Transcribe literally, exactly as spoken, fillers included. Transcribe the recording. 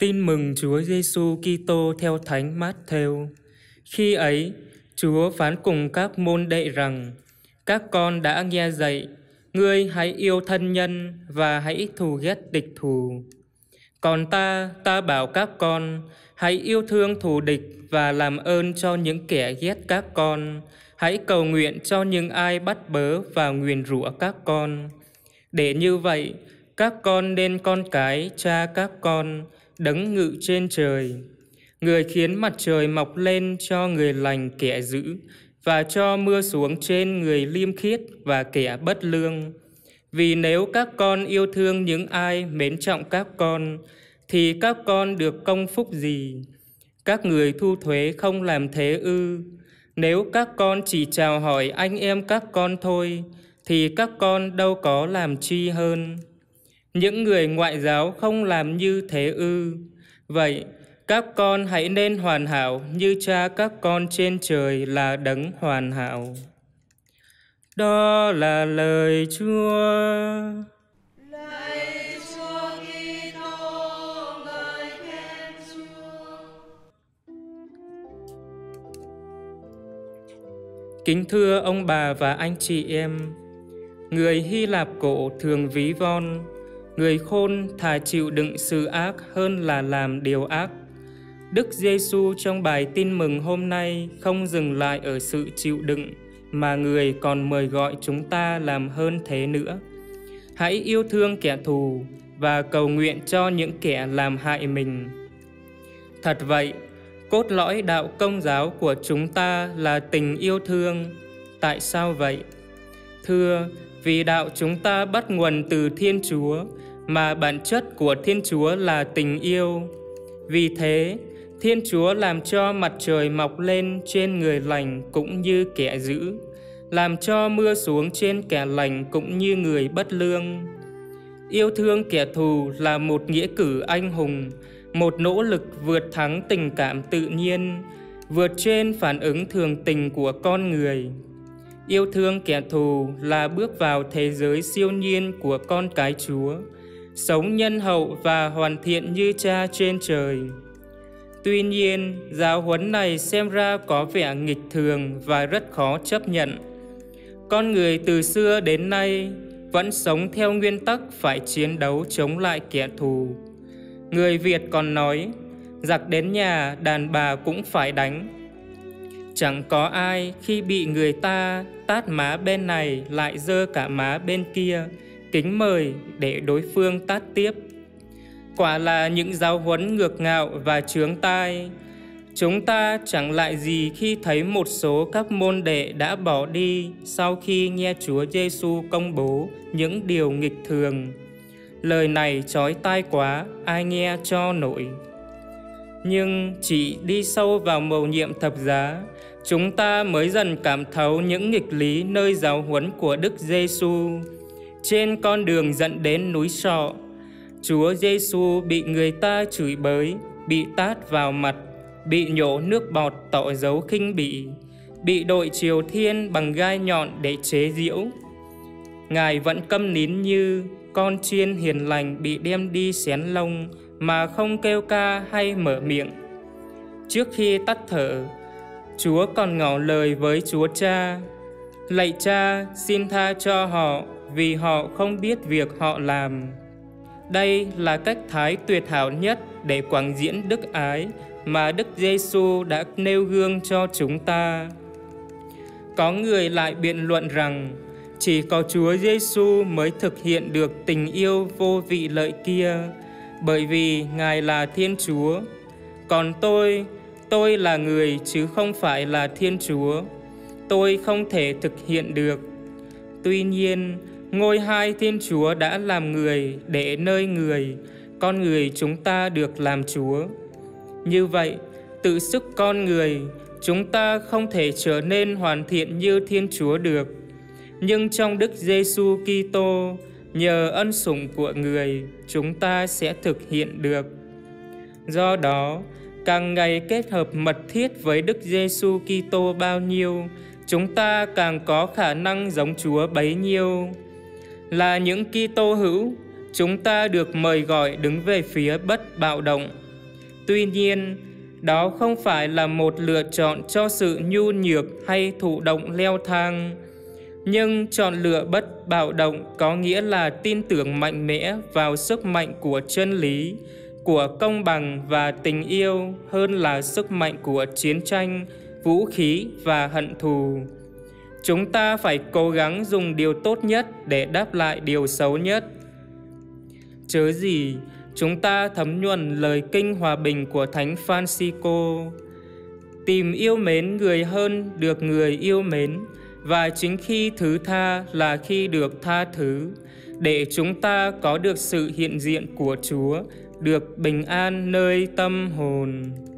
Tin mừng Chúa Giêsu Kitô theo Thánh Mát-thêu. Khi ấy, Chúa phán cùng các môn đệ rằng: các con đã nghe dạy, ngươi hãy yêu thân nhân và hãy thù ghét địch thù. Còn ta, ta bảo các con, hãy yêu thương thù địch và làm ơn cho những kẻ ghét các con. Hãy cầu nguyện cho những ai bắt bớ và nguyền rủa các con. Để như vậy, các con nên con cái cha các con, đấng ngự trên trời. Người khiến mặt trời mọc lên cho người lành kẻ dữ, và cho mưa xuống trên người liêm khiết và kẻ bất lương. Vì nếu các con yêu thương những ai mến trọng các con, thì các con được công phúc gì? Các người thu thuế không làm thế ư? Nếu các con chỉ chào hỏi anh em các con thôi, thì các con đâu có làm chi hơn? Những người ngoại giáo không làm như thế ư? Vậy, các con hãy nên hoàn hảo như cha các con trên trời là đấng hoàn hảo. Đó là lời Chúa. Lạy Chúa Kitô, ngợi khen Chúa. Kính thưa ông bà và anh chị em, người Hy Lạp cổ thường ví von: người khôn thà chịu đựng sự ác hơn là làm điều ác. Đức Giêsu trong bài tin mừng hôm nay không dừng lại ở sự chịu đựng, mà người còn mời gọi chúng ta làm hơn thế nữa. Hãy yêu thương kẻ thù và cầu nguyện cho những kẻ làm hại mình. Thật vậy, cốt lõi đạo Công giáo của chúng ta là tình yêu thương. Tại sao vậy? Thưa, vì đạo chúng ta bắt nguồn từ Thiên Chúa, mà bản chất của Thiên Chúa là tình yêu. Vì thế, Thiên Chúa làm cho mặt trời mọc lên trên người lành cũng như kẻ dữ, làm cho mưa xuống trên kẻ lành cũng như người bất lương. Yêu thương kẻ thù là một nghĩa cử anh hùng, một nỗ lực vượt thắng tình cảm tự nhiên, vượt trên phản ứng thường tình của con người. Yêu thương kẻ thù là bước vào thế giới siêu nhiên của con cái Chúa, sống nhân hậu và hoàn thiện như Cha trên trời. Tuy nhiên, giáo huấn này xem ra có vẻ nghịch thường và rất khó chấp nhận. Con người từ xưa đến nay vẫn sống theo nguyên tắc phải chiến đấu chống lại kẻ thù. Người Việt còn nói, giặc đến nhà đàn bà cũng phải đánh. Chẳng có ai khi bị người ta tát má bên này lại giơ cả má bên kia, kính mời để đối phương tát tiếp. Quả là những giáo huấn ngược ngạo và chướng tai. Chúng ta chẳng lại gì khi thấy một số các môn đệ đã bỏ đi sau khi nghe Chúa Giêsu công bố những điều nghịch thường. Lời này chói tai quá, ai nghe cho nổi. Nhưng chỉ đi sâu vào mầu nhiệm thập giá, chúng ta mới dần cảm thấu những nghịch lý nơi giáo huấn của Đức Giêsu. Trên con đường dẫn đến núi Sọ, Chúa Giêsu bị người ta chửi bới, bị tát vào mặt, bị nhổ nước bọt tỏ dấu khinh bỉ, bị đội triều thiên bằng gai nhọn để chế giễu. Ngài vẫn câm nín như con chiên hiền lành bị đem đi xén lông mà không kêu ca hay mở miệng. Trước khi tắt thở, Chúa còn ngỏ lời với Chúa Cha: lạy Cha, xin tha cho họ vì họ không biết việc họ làm. Đây là cách thái tuyệt hảo nhất để quảng diễn đức ái mà Đức Giêsu đã nêu gương cho chúng ta. Có người lại biện luận rằng chỉ có Chúa Giêsu mới thực hiện được tình yêu vô vị lợi kia, bởi vì Ngài là Thiên Chúa. Còn tôi, tôi là người chứ không phải là Thiên Chúa. Tôi không thể thực hiện được. Tuy nhiên, ngôi hai Thiên Chúa đã làm người để nơi người, con người chúng ta được làm Chúa. Như vậy, tự sức con người, chúng ta không thể trở nên hoàn thiện như Thiên Chúa được. Nhưng trong Đức Giêsu Kitô, nhờ ân sủng của người, chúng ta sẽ thực hiện được. Do đó, càng ngày kết hợp mật thiết với Đức Giêsu Kitô bao nhiêu, chúng ta càng có khả năng giống Chúa bấy nhiêu. Là những Kitô hữu, chúng ta được mời gọi đứng về phía bất bạo động, Tuy nhiên, đó không phải là một lựa chọn cho sự nhu nhược hay thụ động leo thang. Nhưng chọn lựa bất bạo động có nghĩa là tin tưởng mạnh mẽ vào sức mạnh của chân lý, của công bằng và tình yêu hơn là sức mạnh của chiến tranh, vũ khí và hận thù. Chúng ta phải cố gắng dùng điều tốt nhất để đáp lại điều xấu nhất. Chớ gì, chúng ta thấm nhuần lời kinh hòa bình của Thánh Francisco: tìm yêu mến người hơn được người yêu mến, và chính khi thứ tha là khi được tha thứ, để chúng ta có được sự hiện diện của Chúa, được bình an nơi tâm hồn.